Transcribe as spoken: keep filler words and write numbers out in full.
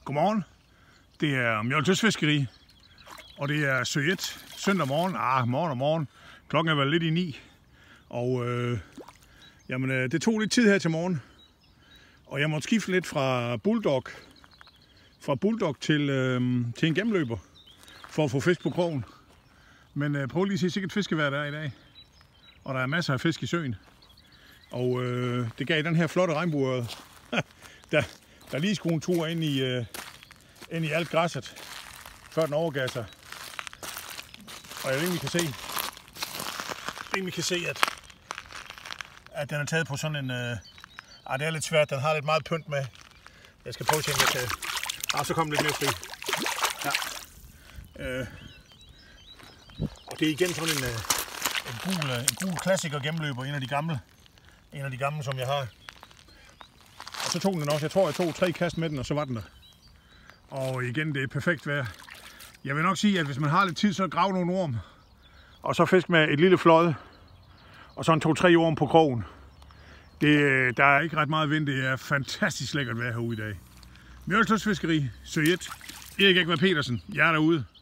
Godmorgen. Det er Mjøltøsfiskeri, og det er sø et søndag morgen. Ah, morgen og morgen. Klokken er vel lidt i ni. Og øh, jamen, øh, det tog lidt tid her til morgen. Og jeg måtte skifte lidt fra bulldog, fra bulldog til, øh, til en gennemløber, for at få fisk på krogen. Men øh, prøv lige at se sikkert fiskevejr der er i dag. Og der er masser af fisk i søen. Og øh, det gav den her flotte regnbueøret, der, der lige skulle en tur ind i, øh, ind i alt græsset, før den overgav sig. Og jeg ved ikke, vi kan se, jeg vi kan se at, at den er taget på sådan en... Øh, ah, det er lidt svært, den har lidt meget pynt med. Jeg skal prøve at se, om jeg kan... Ah, så kom lidt mere fri. Ja. Øh. Og det er igen sådan en, øh, en gul, øh, en gul klassiker gennemløber, en af de gamle. En af de gamle, som jeg har. Og så tog den også. Jeg tror, jeg tog tre kast med den, og så var den der. Og igen, det er perfekt vejr. Jeg vil nok sige, at hvis man har lidt tid, så grav nogle orm. Og så fisk med et lille flåde. Og så en to-tre orm på krogen. Det, der er ikke ret meget vind. Det er fantastisk lækkert vejr herude i dag. Mjøltøsfiskeri, sø et. Erik Ekvad Petersen. Jeg er derude.